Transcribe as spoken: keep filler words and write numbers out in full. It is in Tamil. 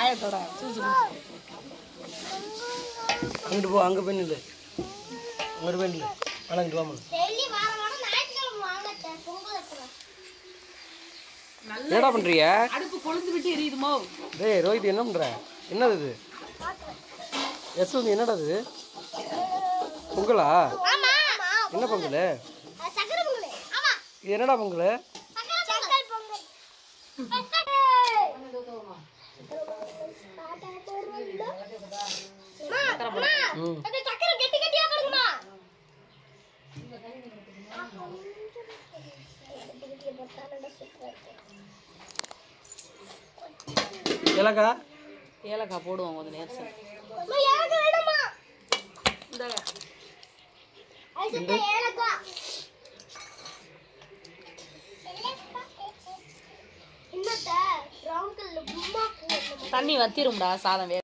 பாயத்தோட சூசு அங்கிட்டு போ அங்கே போய் நில்லு அங்கிட்டு போய் நில்லு ஆனால் இங்கிட்டு வாமா என்னடா பண்ணுறிய அடுப்பு கொழுந்து விட்டு எரியுதுமோ டேய் ரோஹித் என்ன பண்ணுற என்னது இது யஸ்வந்த் என்னடா இது பொங்கலா என்ன பொங்கல் இது என்னடா பொங்கல் ஏலக்காய் ஏலக்காய் போடுவோம் கொஞ்சம் நேரம் தண்ணி வத்திரும்டா சாதம் வேக